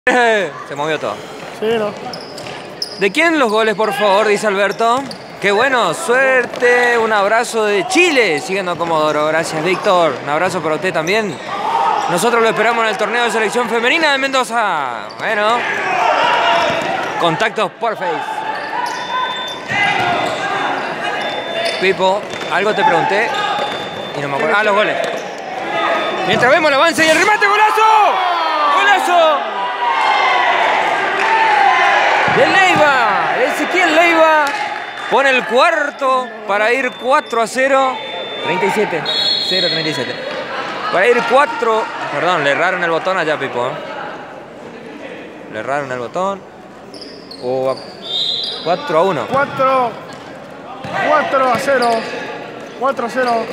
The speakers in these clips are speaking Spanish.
Se movió todo. Sí, no. ¿De quién los goles, por favor? Dice Alberto. Qué bueno, suerte. Un abrazo de Chile, siguiendo Comodoro. Gracias, Víctor. Un abrazo para usted también. Nosotros lo esperamos en el torneo de selección femenina de Mendoza. Bueno. Contactos por Face. Pipo, algo te pregunté y no me acuerdo. Ah, los goles. Mientras vemos el avance y el remate, ¡golazo! ¡Golazo! De Leiva, Ezequiel Leiva pone el cuarto para ir 4-0. 37, 0-37. Para ir 4. Perdón, le erraron el botón allá, Pipo. Le erraron el botón. O 4-1. 4-0. 4-0.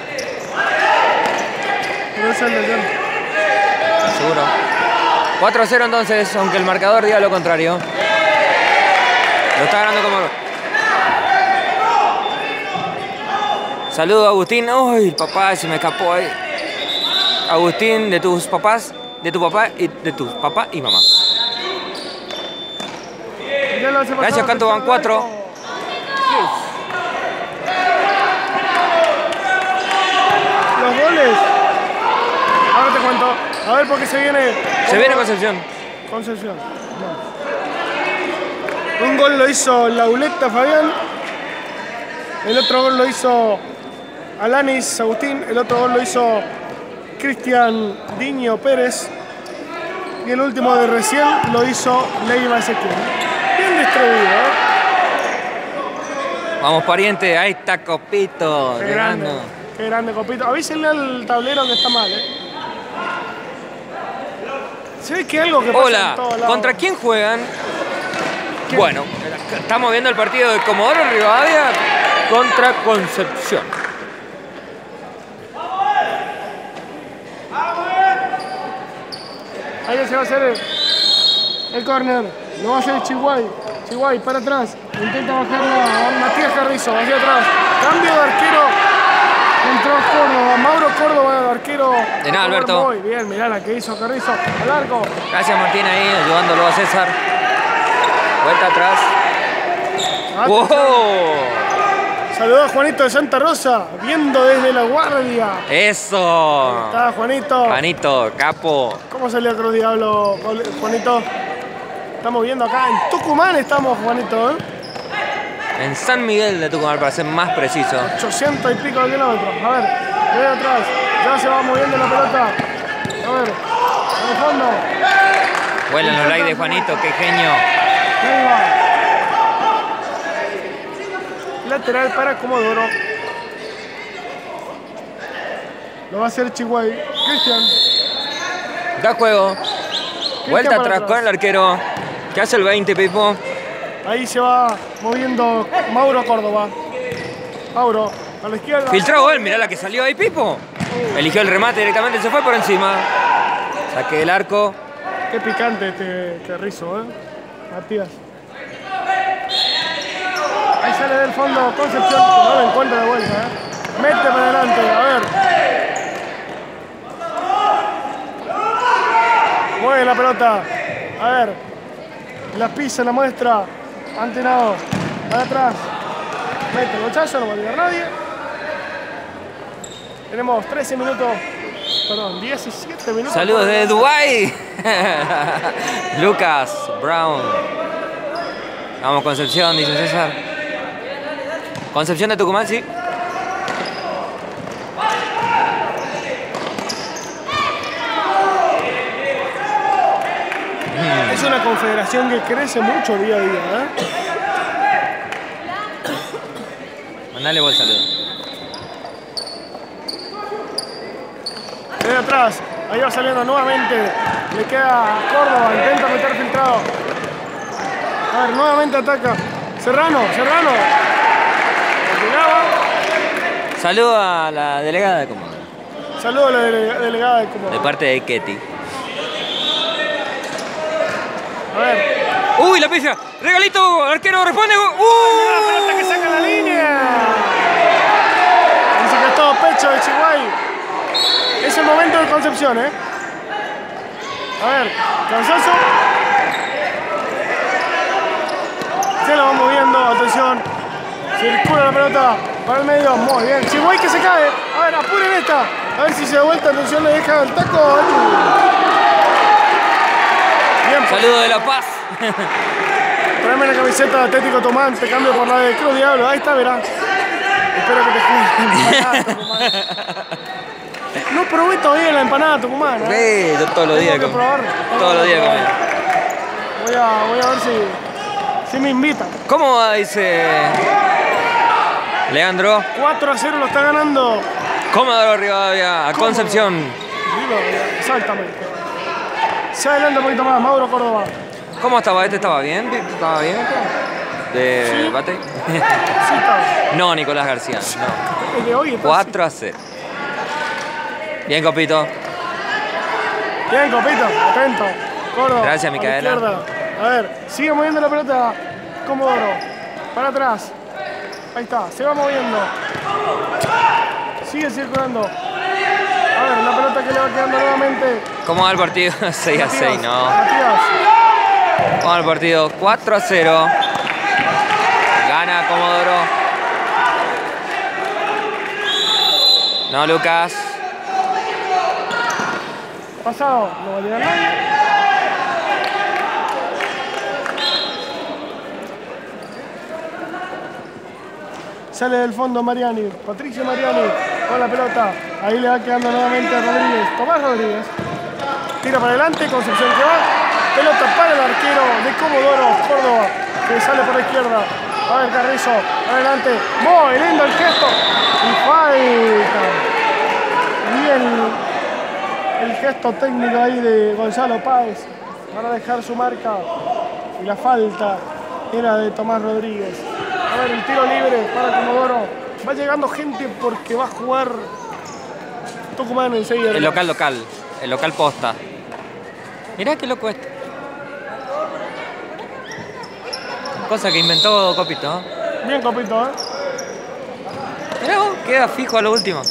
Pero es el de John. Seguro. 4-0 entonces, aunque el marcador diga lo contrario. Lo está ganando como... Saludo a Agustín. Uy, papá, se me escapó ahí. Agustín, de tus papás, de tu papá y de tus papá y mamá. Gracias, Canto, van 4. Los goles. Ahora te cuento. A ver por qué se viene. Se viene Concepción. Concepción. No. Un gol lo hizo Lauleta Fabián. El otro gol lo hizo Alanis Agustín. El otro gol lo hizo Cristian Diño Pérez. Y el último de recién lo hizo Leiva Ezequiel. Bien distribuido, ¿eh? Vamos, pariente. Ahí está Copito. Qué grande. Qué grande, Copito. Avísenle al tablero que está mal, ¿eh? Se ve que algo que pasa Hola, en todos lados. ¿contra quién juegan? ¿Quién? Bueno, estamos viendo el partido de Comodoro Rivadavia contra Concepción. Ahí se va a hacer el córner. Lo va a hacer Chihuahua. Chihuahua para atrás. Intenta bajarla a Matías Carrizo. Hacia atrás. Cambio de arquero. Entró Córdoba. Mauro Córdoba, el arquero. De nada, Alberto. Muy bien, mirá la que hizo Carrizo. Al arco. Gracias, Martín, ahí ayudándolo a César. Vuelta atrás. ¡Wow! Saludó a Juanito de Santa Rosa, viendo desde la guardia. ¡Eso! Está Juanito. Juanito, capo. ¿Cómo salió Cruz Diablo, Juanito? Estamos viendo acá en Tucumán, estamos, Juanito, ¿eh? En San Miguel de Tucumán, para ser más preciso. 800 y pico de kilómetros. A ver, de atrás. Ya se va moviendo la pelota. A ver, en el fondo. Vuelan los likes de Juanito, qué genio. Ahí va. Lateral para Comodoro. Lo va a hacer Chihuahua. Cristian. Da juego. Vuelta atrás con el arquero. ¿Qué hace el 20, Pipo? Ahí se va moviendo Mauro Córdoba. Mauro, a la izquierda. Filtró gol, mirá la que salió ahí, Pipo. Eligió el remate directamente, se fue por encima. Saque el arco. Qué picante este rizo, ¿eh? Matías. Ahí sale del fondo Concepción, que no lo encuentra de vuelta, ¿eh? Mete para adelante, a ver. Mueve la pelota. A ver. La pisa, la muestra. Antenado. Para atrás. Mete el bochazo, no va a llegar nadie. Tenemos 13 minutos. Perdón, 17 minutos. Saludos de Dubái. Lucas Brown. Vamos, Concepción, dice César. Concepción de Tucumán, sí. Es una confederación que crece mucho día a día, ¿eh? Mandale vos el saludo. Desde atrás, ahí va saliendo nuevamente. Le queda a Córdoba, intenta meter filtrado. A ver, nuevamente ataca. Serrano. Saludo a la delegada de Comodoro. Saludo a la delegada de Comodoro. De parte de Ketty. A ver. ¡Uy, la pifia! ¡Regalito! ¡Arquero responde! La pelota que saca la línea. Dice que es todo pecho de Chihuahua. Es el momento de Concepción, ¿eh? A ver, cabezazo. Se la va moviendo, atención. Circula la pelota para el medio, muy bien. Chihuahua que se cae. A ver, apuren esta. A ver si se da vuelta, atención, le deja el taco. Bien. Saludo de La Paz. Tráeme la camiseta de Atlético Tucumán, te cambio por la de Cruz Diablo. Ahí está, verá. Espero que te juegues la empanada Tucumán. No probé todavía la empanada Tucumán. Sí, yo todos los días Tengo que como. probar. Todos los días comí. Voy a ver si me invitan. ¿Cómo va? Dice Leandro. 4-0 lo está ganando. Comodoro Rivadavia a Concepción. Exactamente. Se adelanta un poquito más, Mauro Córdoba. ¿Cómo estaba? ¿Este estaba bien? ¿Estaba bien este? ¿De Sí. bate? Sí, está. No, Nicolás García. No. El de hoy está 4-0. Bien, Copito. así. Bien, Copito, atento. Córdoba. Gracias, a la Micaela. izquierda. A ver, sigue moviendo la pelota. Comodoro. Para atrás. Ahí está, se va moviendo. Sigue circulando. A ver, la pelota que le va quedando nuevamente. ¿Cómo va el partido? 6-6, no. Matías. ¿Cómo va el partido? 4-0. Gana Comodoro. No, Lucas. Pasado, no va a llegar nadie. Sale del fondo Mariani, Patricio Mariani con la pelota. Ahí le va quedando nuevamente a Rodríguez. Tomás Rodríguez. Tira para adelante, Concepción que va. Pelota para el arquero de Comodoro, Córdoba, que sale por la izquierda. A ver, Carrizo, adelante. Muy lindo el gesto. Y falta. Bien el gesto técnico ahí de Gonzalo Páez para dejar su marca. Y la falta era de Tomás Rodríguez. A ver, el tiro libre para Comodoro. Va llegando gente porque va a jugar Tucumán enseguida. El local. El local posta. Mirá qué loco esto. Cosa que inventó Copito. Bien, Copito, ¿eh? Mirá vos, queda fijo a lo último.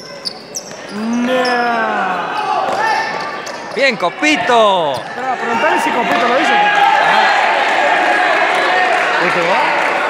Nah. Bien, Copito. Espera, preguntale si Copito lo hizo. ¿Fuiste vos?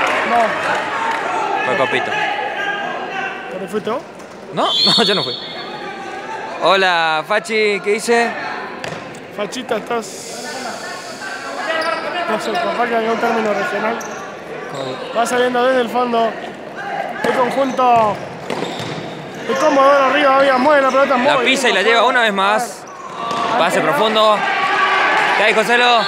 No. Fue Copito. ¿Pero fuiste vos? No, yo no fui. Hola, Fachi, ¿qué dice? Fachita, estás... No sé, capaz que hay un término regional. Va saliendo desde el fondo el conjunto de Comodoro arriba, había mueve la pelota. La pisa y la lleva una vez más. Pase profundo. ¿Qué hay, Joselo?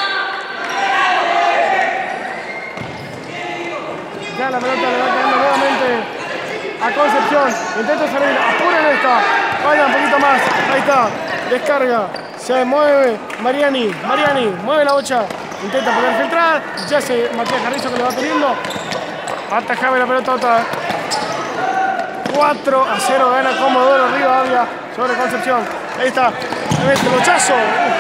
Ya la pelota le va quedando nuevamente a Concepción. Intenta salir, apuren esta. Vaya un poquito más. Ahí está. Descarga. Se mueve Mariani. Mueve la bocha. Intenta poder filtrar. Ya se Matías Carrizo que le va teniendo. Atajaba la pelota otra vez. 4-0 gana Comodoro Rivadavia sobre Concepción. Ahí está. Este bochazo.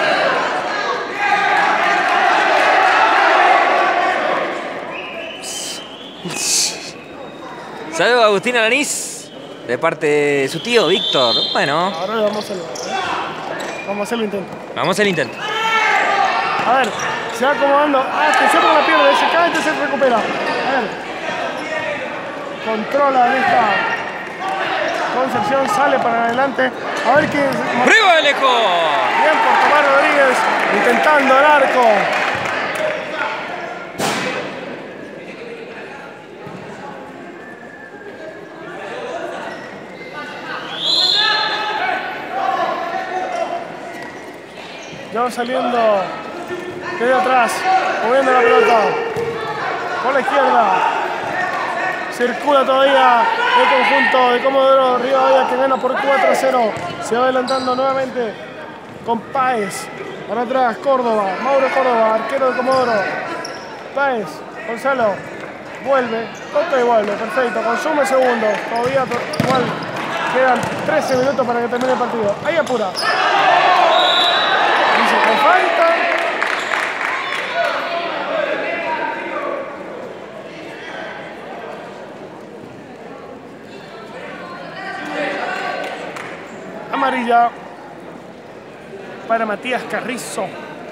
Saludos a Agustín Alanís, de parte de su tío Víctor. Bueno, Ahora le vamos a hacerlo. Vamos a hacerlo intento. vamos al intento. A ver, se va acomodando. Atención con la pierna. Se cae y se recupera. A ver. Controla en esta Concepción. Sale para adelante. A ver qué. ¡Arriba de lejos! Bien por Tomás Rodríguez. Intentando el arco. Ya va saliendo desde atrás, moviendo la pelota por la izquierda. Circula todavía el conjunto de Comodoro Rivadavia que gana por 4-0. Se va adelantando nuevamente con Páez. Para atrás, Córdoba, Mauro Córdoba, arquero de Comodoro. Páez, Gonzalo, vuelve, toca y vuelve, perfecto, consume segundos. Todavía igual quedan 13 minutos para que termine el partido. Ahí apura. Dice que falta. Amarilla para Matías Carrizo.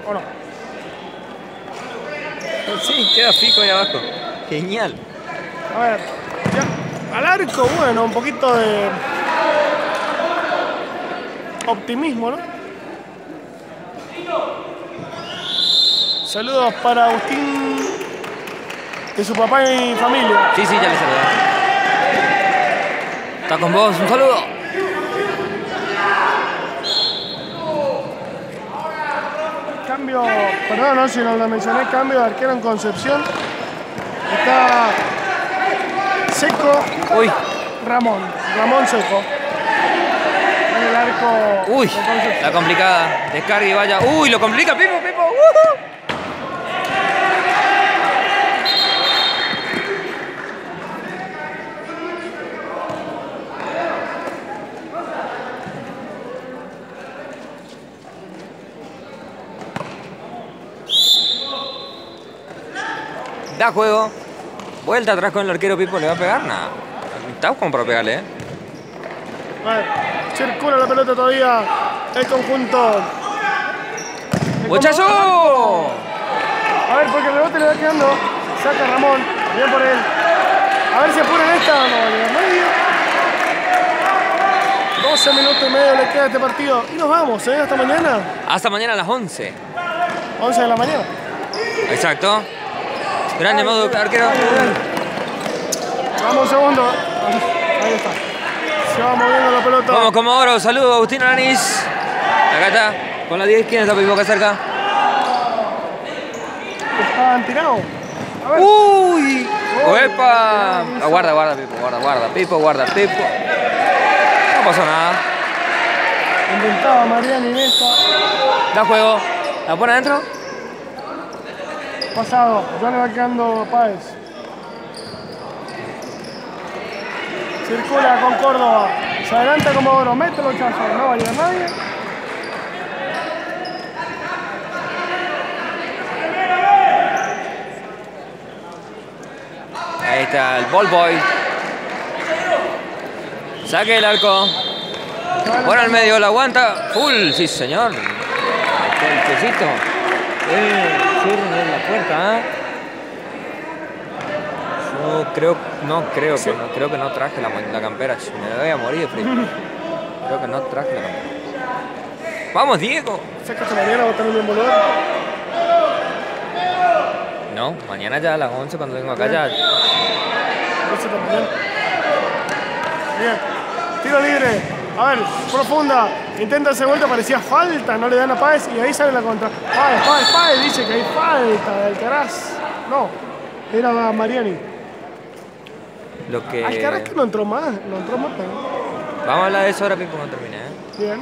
¿O no? Sí, queda fijo ahí abajo. Genial. A ver, ya, al arco, bueno, un poquito de optimismo, ¿no? Saludos para Agustín, de su papá y familia. Sí, ya le saludé. Está con vos, un saludo. Cambio, perdón, no, si no lo mencioné, cambio de arquero en Concepción. Está Seco. Uy. Ramón Seco. En el arco. Uy, la complicada. Descarga y vaya. Uy, lo complica, Pipo. Da juego. Vuelta atrás con el arquero Pipo. ¿Le va a pegar? Nada. Está como para pegarle, ¿eh? A ver, circula la pelota todavía. El conjunto. ¡Bochazo! A ver, porque el rebote le va quedando. Saca Ramón. Bien por él. A ver si apura en esta. No, medio. 12 minutos y medio le queda a este partido. Y nos vamos, ¿eh? Hasta mañana. Hasta mañana a las 11. 11 de la mañana. Exacto. Grande modo arquero. Vamos un segundo. Ahí está. Se va moviendo la pelota. Vamos, Comodoro. Saludos, Agustín Alanis. Acá está. Con la 10. ¿Quién está Pipo acá cerca? Está tirado. A ver. ¡Uy! ¡Epa! Guarda, Pipo. Guarda, Pipo. No pasó nada. Intentaba Mariani en esta. Da juego. ¿La pone adentro? Pasado. Ya le va quedando Páez. Circula con Córdoba. Se adelanta Comodoro. Mete los chazos. No va a llegar nadie. Ahí está el ball boy. Saque el arco. Por al medio, la aguanta. Full, sí señor. El quesito. Cierren la puerta, ¿eh? Yo creo que no traje la campera. Me voy a morir de frío. Creo que no traje la campera. ¡Vamos, Diego! ¿Sacas mañana a botar un envolver? No, mañana ya a las 11 cuando vengo acá ya. Eso también. Bien. Tiro libre. A ver, profunda. Intenta hacer vuelta, parecía falta. No le dan a Páez y ahí sale la contra. Páez dice que hay falta de Alcaraz. No, era Mariani. Lo que... Alcaraz que no entró más. Pero... Vamos a hablar de eso ahora mismo cuando termine, ¿eh? Bien.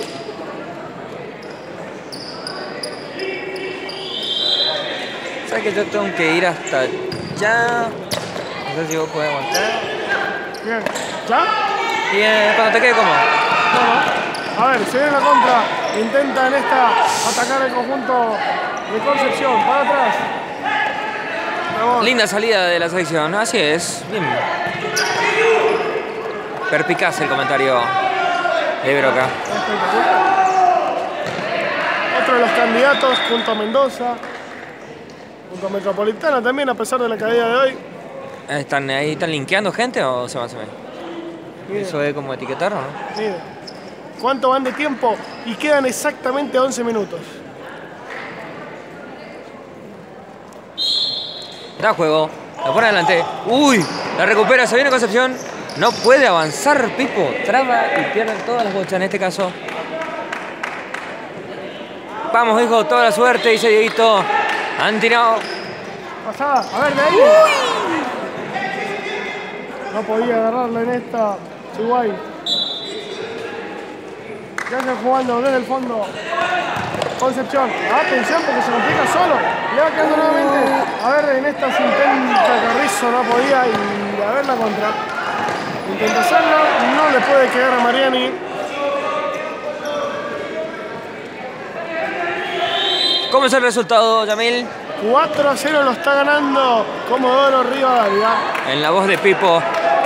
¿Sabes que yo tengo que ir hasta allá? No sé si vos podés aguantar. Bien. ¿Ya? Bien, cuando te quede cómodo. No. A ver, se viene la contra. Intenta en esta atacar el conjunto de Concepción. Para atrás. Linda salida de la selección, así es. Bien. Perpicaz el comentario de Broca. Otro de los candidatos junto a Mendoza. Junto a Metropolitana también, a pesar de la caída de hoy. ¿Están linkeando gente o se va a hacer? Eso es como etiquetarlo, ¿no? Mire. ¿Cuánto van de tiempo? Y quedan exactamente 11 minutos. Da juego. La pone adelante. ¡Uy! La recupera. Se viene Concepción. No puede avanzar, Pipo. Traba y pierden todas las bochas en este caso. Vamos, hijo. Toda la suerte, dice Dieguito. Han tirado. Pasada. A ver, de ahí. No podía agarrarla en esta. Chihuahua. Ya están jugando desde el fondo. Concepción. Atención porque se complica solo. Le va quedando nuevamente. A ver, en esta se intenta Carrizo. No podía. Y a ver la contra. Intenta hacerlo. No le puede quedar a Mariani. ¿Cómo es el resultado, Yamil? 4-0 lo está ganando Comodoro Rivadavia. En la voz de Pipo.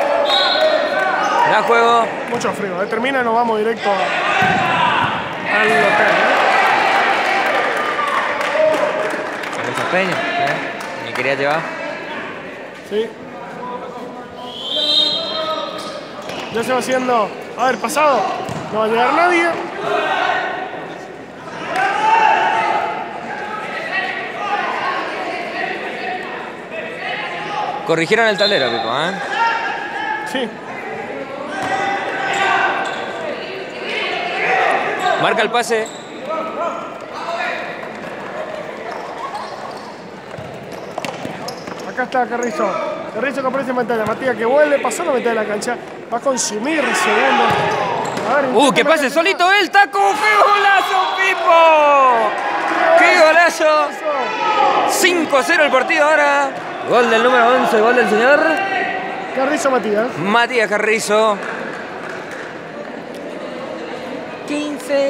Da juego. Mucho frío. Termina y nos vamos directo al hotel. Peña. Me quería llevar. Sí. Ya se va haciendo. A ver, pasado. No va a llegar nadie. Corrigieron el tablero, Pipo, ¿eh? Sí. Marca el pase. Acá está Carrizo. Carrizo que aparece en pantalla. Matías que vuelve, pasó la mitad de la cancha. Va a consumir segundos. A ver, ¡Que pase solito él! ¡Taco! ¡Qué golazo, Pipo! ¡Qué golazo! 5-0 el partido ahora. Gol del número 11, gol del señor Carrizo Matías. Matías Carrizo. 15-30.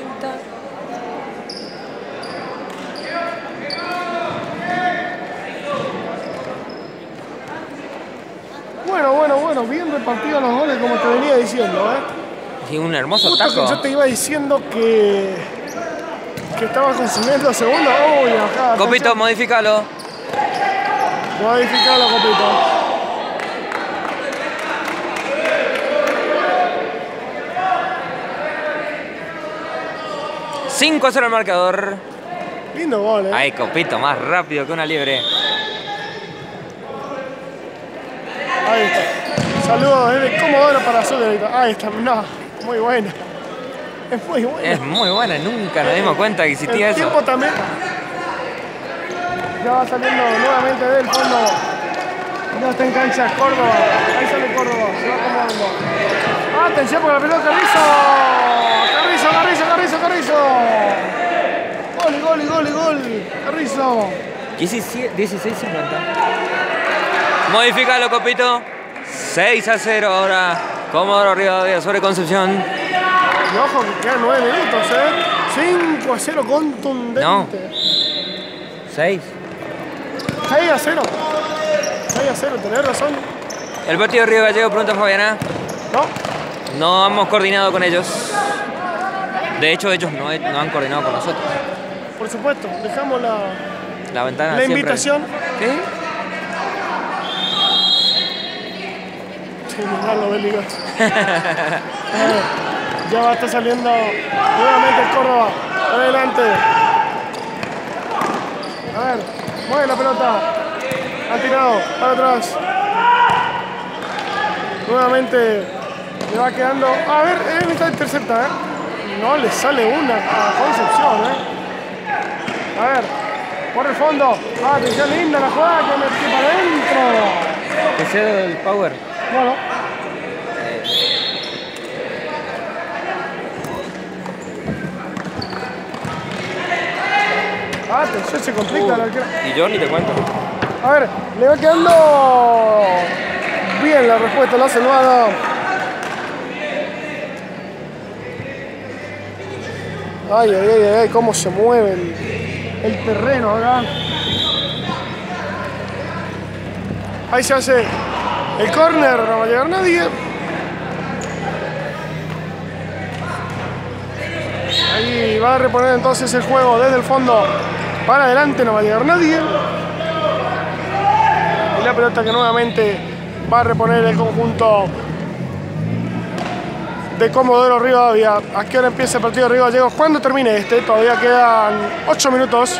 Bueno, bien repartidos los goles como te venía diciendo, Y un hermoso Justo taco. que yo te iba diciendo que estaba consumiendo segundos. Uy, acá. Copito, modifícalo. Modificalo, Copito. $5-0 el marcador. Lindo gol, Ay, Copito, más rápido que una liebre. Ahí está. Saludos desde Comodoro para Sucre. Ahí está, no, muy buena. Es muy buena. Es muy buena, nunca nos dimos cuenta que existía El eso. tiempo también. Ya va saliendo nuevamente del fondo. Ya está en cancha Córdoba. Ahí sale Córdoba. Se va acomodando. Atención por la pelota, Carrizo. Gol. Carrizo. 16-50. Modifícalo, Copito. 6-0 ahora. Comodoro Rivadavia sobre Concepción. Y ojo que quedan 9 minutos, 5-0 contundente. No. 6. 6-0, tenés razón. El partido de Río Gallego, pronto, Fabiana. No, No hemos coordinado con ellos. De hecho, ellos no han coordinado con nosotros. por supuesto, dejamos la ventana siempre. invitación. ¿Qué? Sí, mirá lo bélico. Ya va a estar saliendo nuevamente Córdoba. Adelante. A ver, mueve la pelota. Ha tirado para atrás. Nuevamente le va quedando. A ver, él está intercepta, No le sale una a Concepción, A ver, por el fondo. Atención, linda la jugada que metí para adentro. Que cedo el power. Bueno. Atención, se complica la arquera. Y yo ni te cuento. A ver, le va quedando bien la respuesta, la salvada. Ay, cómo se mueve el terreno acá. Ahí se hace el córner, no va a llegar nadie. Ahí va a reponer entonces el juego desde el fondo para adelante, no va a llegar nadie. Y la pelota que nuevamente va a reponer el conjunto de Comodoro Rivadavia. ¿A qué hora empieza el partido de Río Gallegos? Cuando termine este, todavía quedan 8 minutos.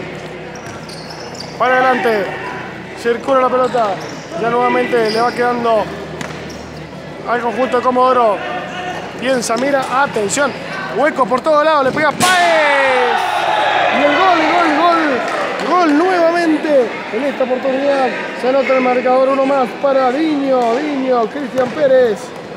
Para adelante, circula la pelota. Ya nuevamente le va quedando al conjunto de Comodoro. Bien, Samira, atención. Hueco por todos lados, le pega Páez. Y el gol nuevamente. En esta oportunidad se anota el marcador, uno más para Diño, Cristian Pérez.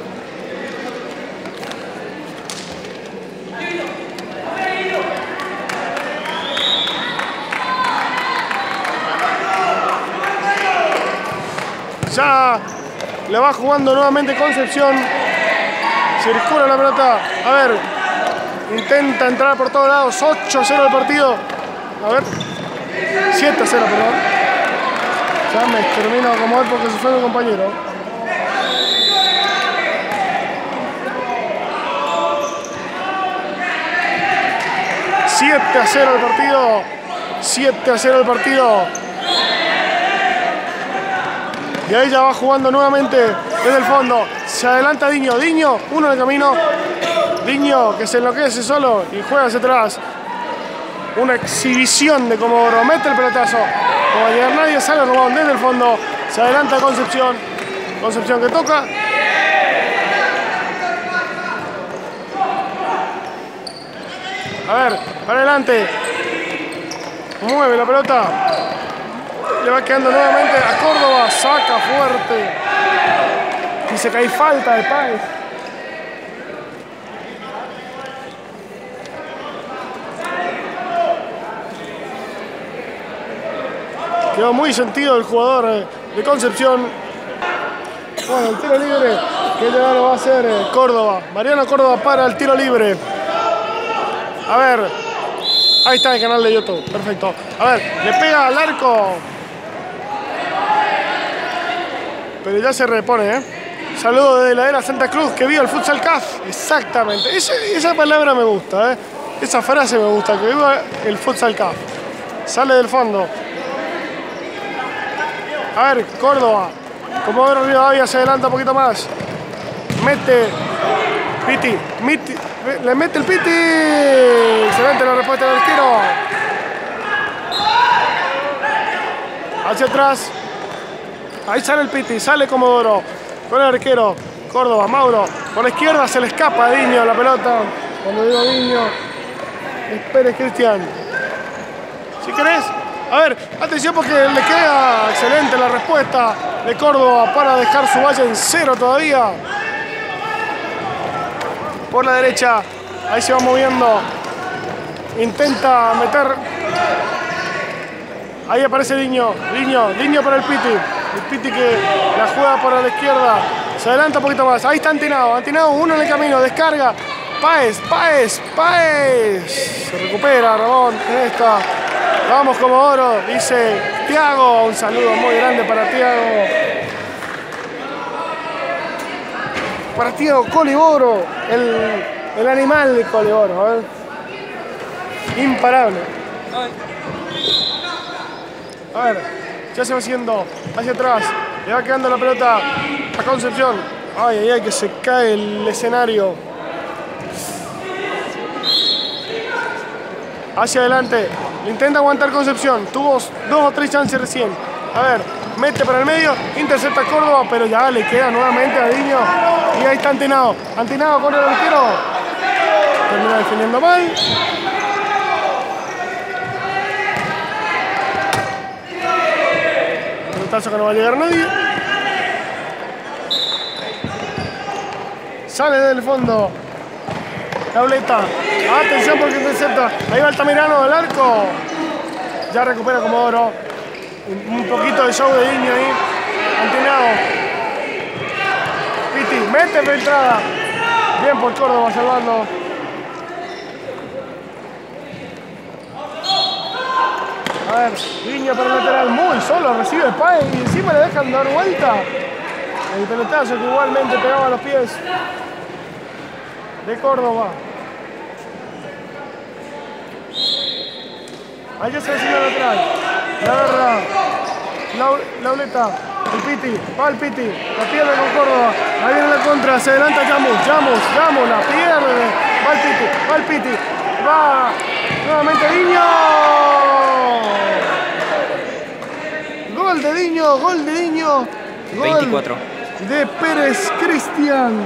Ya le va jugando nuevamente Concepción. Circula la pelota. A ver. Intenta entrar por todos lados. 8-0 el partido. A ver. 7-0, perdón. Ya me termino de acomodar porque se fue mi compañero. $7-0 el partido. 7-0 el partido. Y ahí ya va jugando nuevamente desde el fondo. Se adelanta Diño. Diño, uno en el camino. Diño que se enloquece solo y juega hacia atrás. Una exhibición de Comodoro. Mete el pelotazo. No va a llegar nadie. Sale Román desde el fondo. Se adelanta Concepción. Concepción que toca. A ver, para adelante. Mueve la pelota. Le va quedando nuevamente a Córdoba. Saca fuerte. Dice que hay falta de Páez. Quedó muy sentido el jugador de Concepción. Bueno, el tiro libre que ya lo va a hacer Córdoba. Mariano Córdoba para el tiro libre. A ver. Ahí está el canal de YouTube. Perfecto. A ver, le pega al arco. Pero ya se repone, ¿eh? Saludo desde la era Santa Cruz que vio el futsal CAF. Exactamente. Esa palabra me gusta, ¿eh? Esa frase me gusta, que viva el futsal CAF. Sale del fondo. A ver, Córdoba. Comodoro Rivadavia se adelanta un poquito más. Mete. Piti. Le mete el Piti. Excelente la respuesta del arquero. Hacia atrás. Ahí sale el Piti. Sale Comodoro. Con el arquero. Córdoba. Mauro. Por la izquierda se le escapa a Diño la pelota. Cuando digo Diño, es Pérez Cristian. Si querés. A ver, atención porque le queda excelente la respuesta de Córdoba para dejar su valla en 0 todavía. Por la derecha, ahí se va moviendo. Intenta meter. Ahí aparece Diño. Diño para el Piti. El Piti que la juega por la izquierda. Se adelanta un poquito más. Ahí está Antinao. Antinao, uno en el camino. Descarga. Páez. Se recupera Ramón en esta. Vamos Comodoro, dice Tiago. Un saludo muy grande para Tiago. Para Tiago Coliboro, el animal de Coliboro. ¿Eh? Imparable. A ver, ya se va haciendo hacia atrás. Le va quedando la pelota a Concepción. Ay, que se cae el escenario. Hacia adelante. Le intenta aguantar Concepción. Tuvo 2 o 3 chances recién. A ver, mete para el medio. Intercepta Córdoba, pero ya le queda nuevamente a Diño. Y ahí está Antinao. Antinao con el arquero. Termina defendiendo mal. Pelotazo que no va a llegar nadie. Sale del fondo. Tableta. Atención porque intercepta. Ahí va Altamirano del arco. Ya recupera Comodoro. Un poquito de show de Diño ahí. Antinao. Piti. Mete la entrada. Bien por Córdoba salvando. A ver. Diño para el lateral. Muy solo. Recibe el Páez y encima le dejan dar vuelta. El pelotazo que igualmente pegaba a los pies de Córdoba. Allá se va haciendo lateral. La agarra Lauleta. El Piti. Va el Piti. La pierde con Córdoba. Ahí viene la contra. Se adelanta Llamus. La pierde. Va el Piti. Va nuevamente Diño. Gol de Diño. Gol 24. De Pérez Cristian.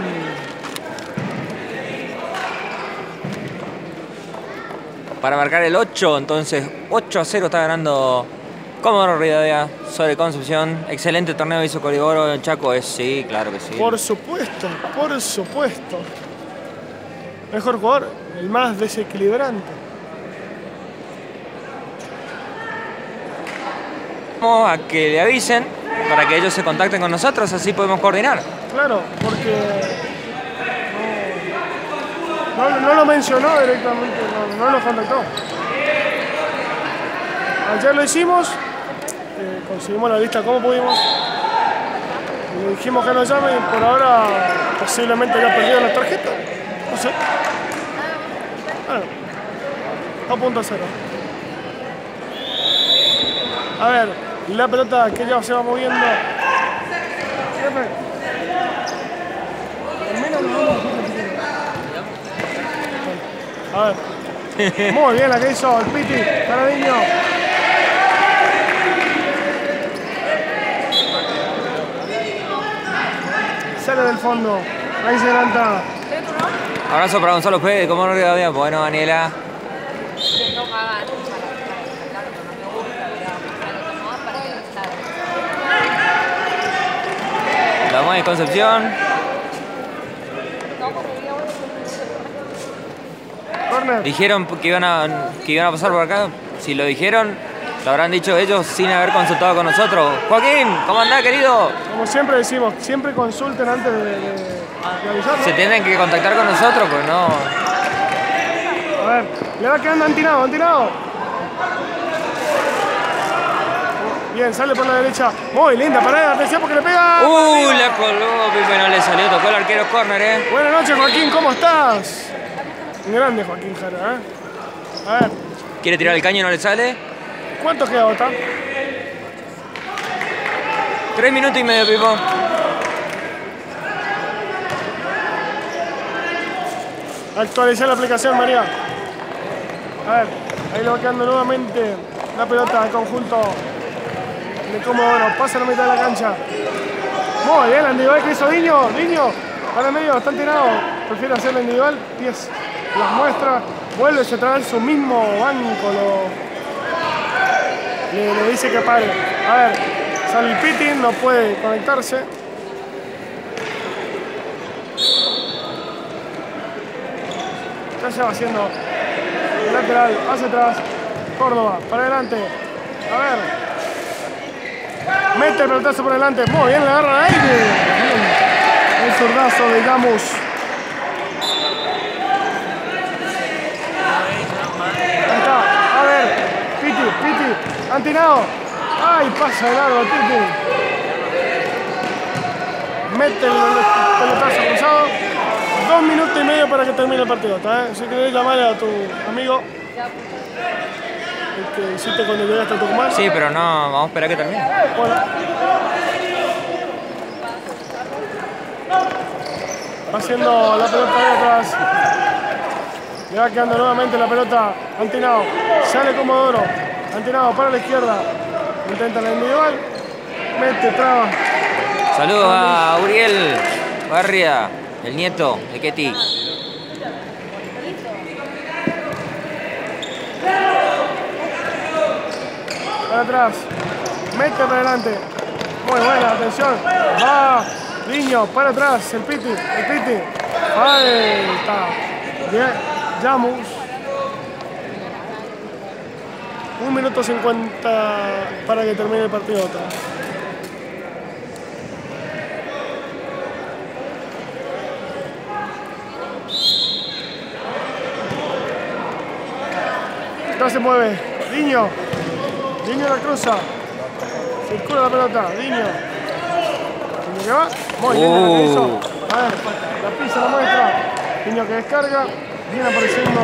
Para marcar el 8, entonces 8-0 está ganando Comodoro Rivadavia sobre Concepción. Excelente torneo hizo Coliboro. Chaco sí, claro que sí. Por supuesto. Mejor jugador, el más desequilibrante. Vamos a que le avisen para que ellos se contacten con nosotros, así podemos coordinar. Claro, porque no lo mencionó directamente, no lo contactó. Ayer lo hicimos, conseguimos la lista como pudimos. Y le dijimos que nos llame y por ahora posiblemente haya perdido la tarjeta. No sé. Bueno, 2.0. A ver, la pelota que ya se va moviendo. A ver. Muy bien la que hizo el Piti para Diño. Sale del fondo. Ahí se adelanta. Abrazo para Gonzalo Pérez, ¿cómo no le va bien? Bueno, Daniela. La Maya Concepción. Corner. Dijeron que iban a pasar por acá. Si lo dijeron, lo habrán dicho ellos sin haber consultado con nosotros. Joaquín, ¿cómo andás, querido? Como siempre decimos, siempre consulten antes de avisar, ¿no? Se tienen que contactar con nosotros, pues no. A ver, le va quedando Antinado, Antinado. Bien, sale por la derecha. Muy linda parada, atención porque le pega. La colgó, Pipe, no le salió, tocó el arquero córner, Buenas noches, Joaquín, ¿cómo estás? Grande Joaquín Jara, A ver. Quiere tirar el caño y no le sale. ¿Cuánto queda, Bota? 3 minutos y medio, Pipo. Actualizar la aplicación, María. A ver, ahí le va quedando nuevamente la pelota al conjunto de Comodoro. Pasa a la mitad de la cancha. Muy bien, la individual que hizo Diño. Diño, para el medio, está tirado. Prefiere hacer la individual. 10. Las muestra. Vuelve, se trae su mismo banco. Le dice que pare. A ver, sale el Piti, no puede conectarse. Ya se va haciendo el lateral, hacia atrás. Córdoba, para adelante. A ver. Mete el pelotazo por delante. Muy bien, le agarra aire. Bien. El zurdazo de Gamus. Ahí está. A ver. Piti. Antinado. Ay, pasa de largo, Piti. Mete el pelotazo cruzado. 2 minutos y medio para que termine el partido. Si querés llamar a tu amigo. El que hiciste cuando llegaste a Tucumán. Sí, pero no, vamos a esperar que termine. Bueno. Va haciendo la pelota de atrás. Le va quedando nuevamente la pelota. Antinado. Sale Comodoro. Antinado para la izquierda. Intenta la individual. Mete, traba. Saludos a Uriel Barria, el nieto de Ketty. Para atrás. Mete para adelante. Muy buena, atención. Va Diño, para atrás. El Piti. Ahí está. Bien. Llamus. 1 minuto 50 para que termine el partido otra. Ya se mueve. Diño la cruza. Circula la pelota. Diño que va. Muy bien la que hizo. A ver, la pisa, la muestra. Diño que descarga. Viene apareciendo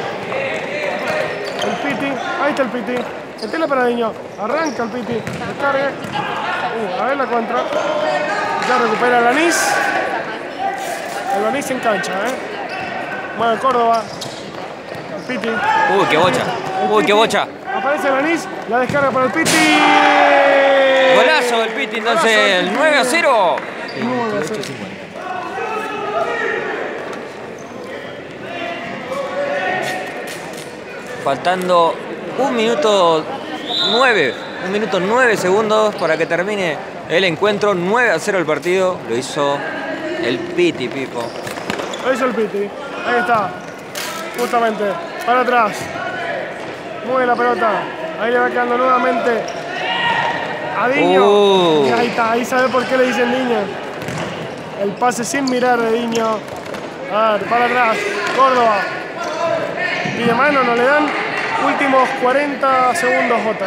el Piti. Ahí está el Piti. Metela para Diño. Arranca el Piti. Descarga. A ver la contra. Ya recupera el Anís. El Anís en cancha, Mueve Córdoba. El Piti. Qué bocha. Qué bocha. Aparece el Anís, la descarga para el Piti. Golazo del Piti, entonces el 9-0. 9-0. Faltando 1 minuto 9 segundos para que termine el encuentro. 9-0 el partido. Lo hizo el Piti, Pipo. Lo hizo el Piti. Ahí está. Justamente. Para atrás. Mueve la pelota. Ahí le va quedando nuevamente a Diño. Y ahí está. Ahí sabe por qué le dicen Diño. El pase sin mirar de Diño. A ver, para atrás. Córdoba. Y de mano no le dan. Últimos 40 segundos, Jota.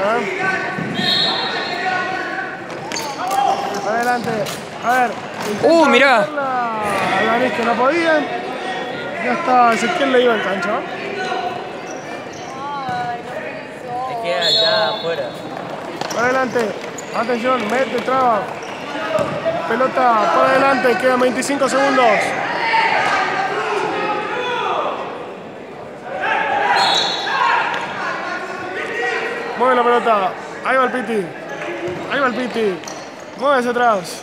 Adelante. A ver. Mirá. A la Anís que no podían. Ya está. Ezequiel le iba en cancha. Queda allá afuera. Para adelante. Atención, mete, traba. Pelota por adelante, quedan 25 segundos. Mueve la pelota. Ahí va el Piti. Ahí va el Piti. Mueve hacia atrás.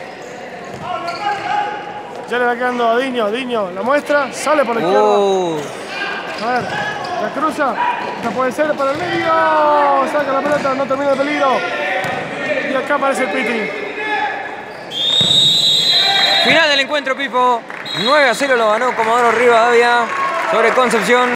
Ya le va quedando a Diño. Diño la muestra. Sale por la izquierda. A ver. La cruza. Esta puede ser para el medio. Saca la pelota. No termina el peligro. Y acá aparece el Piti. Final del encuentro, Pipo. 9-0 lo ganó Comodoro Rivadavia sobre Concepción.